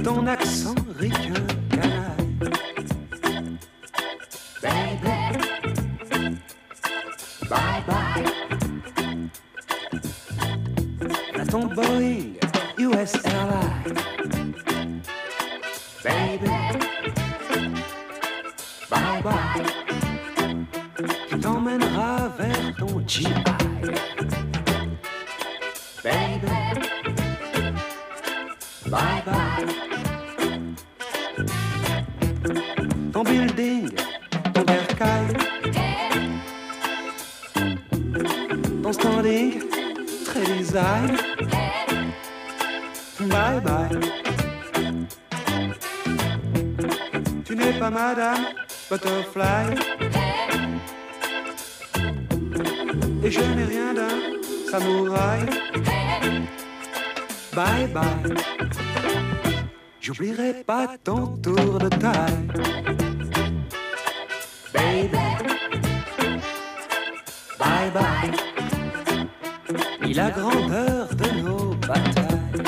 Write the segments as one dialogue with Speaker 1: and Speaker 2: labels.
Speaker 1: ton accent ricain canaille. Baby, bye bye. Là ton Boeing US Airlines. Baby, bye bye. Qui t'emmènera vers ton GI. Baby, bye bye. Ton building, ton bercail, ton standing, très design. Bye bye. Tu n'es pas Madame Butterfly. Et je n'ai rien d'un samouraï. Bye bye. J'oublierai pas ton tour de taille. Baby, bye bye. Ni la grandeur de nos batailles.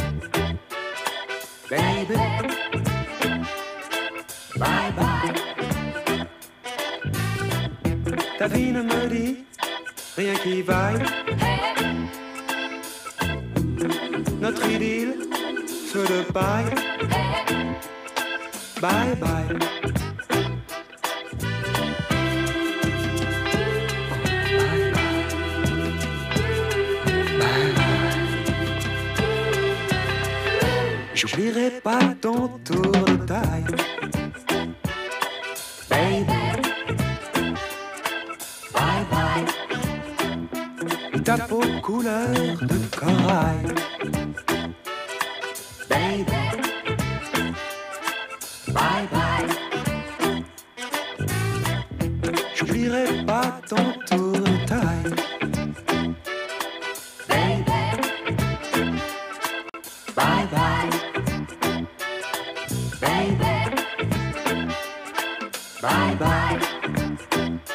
Speaker 1: Baby, bye bye. Ta vie ne me dit rien qui vaille. Notre idylle, feu de paille. Bye bye. J'oublierai pas ton tour de taille. Baby, bye bye. Ta peau couleur de corail. Baby, bye bye. J'oublierai pas ton tour de taille. Baby, bye bye. Baby, bye bye.